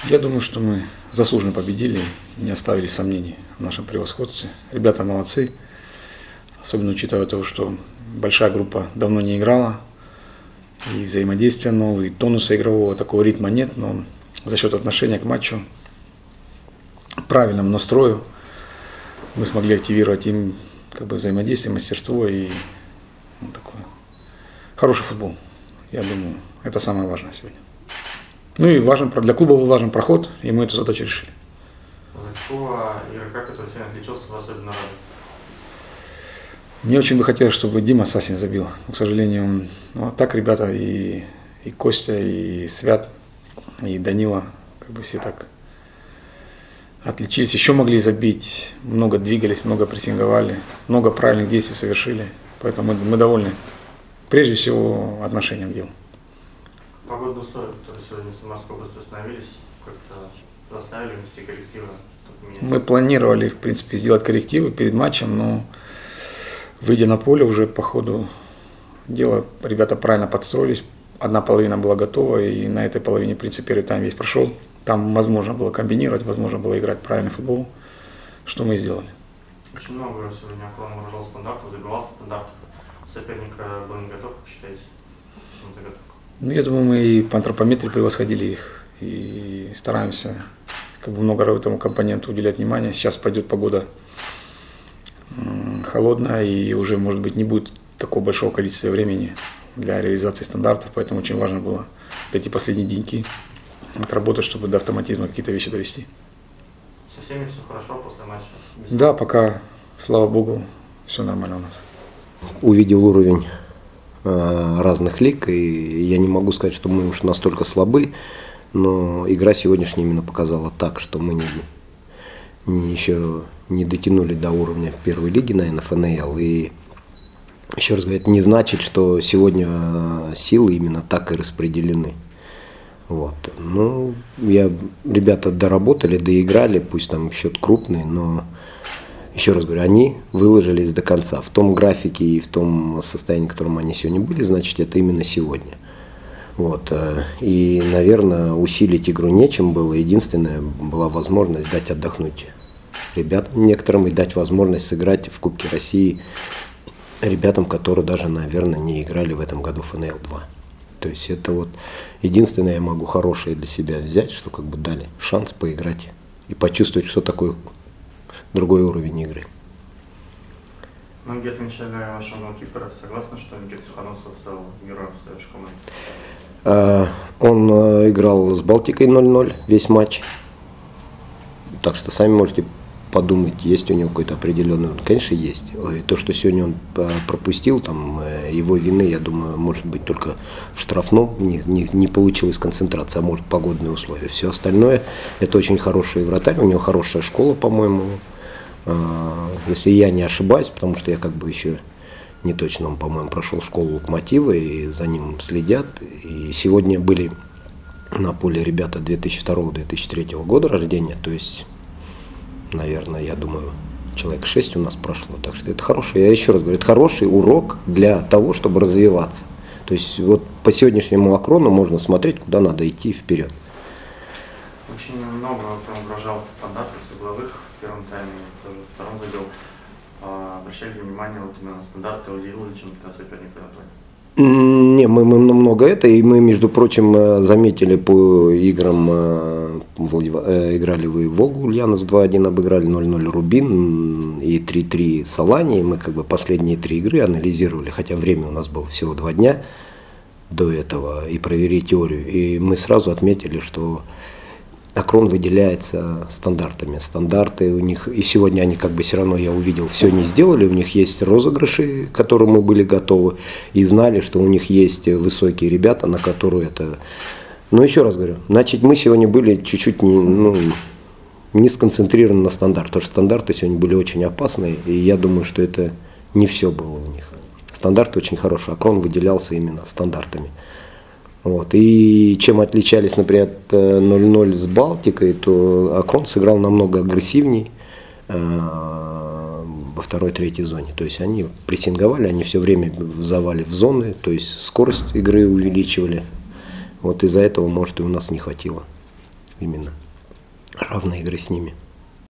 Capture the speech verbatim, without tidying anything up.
Я думаю, что мы заслуженно победили, не оставили сомнений в нашем превосходстве. Ребята молодцы, особенно учитывая то, что большая группа давно не играла, и взаимодействия новые, и тонуса игрового, такого ритма нет, но за счет отношения к матчу, правильному настрою, мы смогли активировать им как бы взаимодействие, мастерство и ну, такой хороший футбол. Я думаю, это самое важное сегодня. Ну и важен, для клуба был важен проход, и мы эту задачу решили. За какого игрока, который сегодня отличился, вы особенно рады? Мне очень бы хотелось, чтобы Дима Сасин забил. Но, к сожалению, ну, так ребята и, и Костя, и Свят, и Данила, как бы все так отличились. Еще могли забить, много двигались, много прессинговали, много правильных действий совершили. Поэтому мы, мы довольны, прежде всего, отношением к делу. Погодные условия, которые сегодня в Самарской области установились, как-то заставили внести коррективы? Мы планировали, в принципе, сделать коррективы перед матчем, но выйдя на поле уже по ходу дела, ребята правильно подстроились. Одна половина была готова, и на этой половине, в принципе, первый тайм весь прошел. Там возможно было комбинировать, возможно было играть правильный футбол, что мы и сделали. Очень много сегодня Акрон выражал стандартов, забивался стандартов. Соперника был не готов, как считаете? Почему-то готов? Ну, я думаю, мы и по антропометрии превосходили их, и стараемся как бы много этому компоненту уделять внимание. Сейчас пойдет погода холодная, и уже, может быть, не будет такого большого количества времени для реализации стандартов, поэтому очень важно было эти последние деньки отработать, чтобы до автоматизма какие-то вещи довести. Со всеми все хорошо после матча? Да, пока, слава богу, все нормально у нас. Увидел уровень э, разных лиг, и я не могу сказать, что мы уж настолько слабы, но игра сегодняшняя именно показала так, что мы не, не еще не дотянули до уровня первой лиги на эн эф эн эл. И еще раз говорю, это не значит, что сегодня силы именно так и распределены. Вот. Ну, я, ребята доработали, доиграли, пусть там счет крупный, но еще раз говорю, они выложились до конца. В том графике и в том состоянии, в котором они сегодня были, значит, это именно сегодня. Вот. И, наверное, усилить игру нечем было. Единственное, была возможность дать отдохнуть ребятам некоторым и дать возможность сыграть в Кубке России ребятам, которые даже, наверное, не играли в этом году в эн эл два. То есть это вот единственное я могу хорошее для себя взять, что как бы дали шанс поиграть и почувствовать, что такое другой уровень игры. Многие отмечали вашего голкипера. Согласны, что Никита Сухоносов стал героем следующей команды? Он играл с Балтикой ноль ноль весь матч. Так что сами можете подумать, есть у него какой-то определенный, конечно, есть. И то, что сегодня он пропустил, там, его вины, я думаю, может быть только в штрафном, не, не, не получилась концентрация, а может погодные условия. Все остальное, это очень хороший вратарь, у него хорошая школа, по-моему, если я не ошибаюсь, потому что я как бы еще не точно, он, по-моему, прошел школу Локомотива, и за ним следят. И сегодня были на поле ребята две тысячи второго — две тысячи третьего года рождения, то есть, наверное, я думаю, человек шесть у нас прошло. Так что это хороший, я еще раз говорю, это хороший урок для того, чтобы развиваться. То есть вот по сегодняшнему Акрону можно смотреть, куда надо идти вперед. Очень много прям угрожал стандартов с угловых в первом тайме, тоже в втором забил. Обращали внимание вот именно на стандарты, удивил ли чем-то соперника на поле? Не, мы, мы много это, и мы, между прочим, заметили по играм, играли вы Волгу, Ульяновск два один обыграли, ноль ноль Рубин и три три Салани, и мы как бы последние три игры анализировали, хотя время у нас было всего два дня до этого, и провели теорию, и мы сразу отметили, что Акрон выделяется стандартами. Стандарты у них, и сегодня они как бы все равно, я увидел, все не сделали. У них есть розыгрыши, к которым мы были готовы, и знали, что у них есть высокие ребята, на которые это... Но еще раз говорю, значит, мы сегодня были чуть-чуть не, ну, не сконцентрированы на стандарт, потому что стандарты сегодня были очень опасные, и я думаю, что это не все было у них. Стандарт очень хороший, Акрон выделялся именно стандартами. Вот. И чем отличались, например, ноль ноль с Балтикой, то Акрон сыграл намного агрессивней э, во второй-третьей зоне. То есть они прессинговали, они все время в завале в зоны, то есть скорость игры увеличивали. Вот из-за этого, может, и у нас не хватило именно равной игры с ними.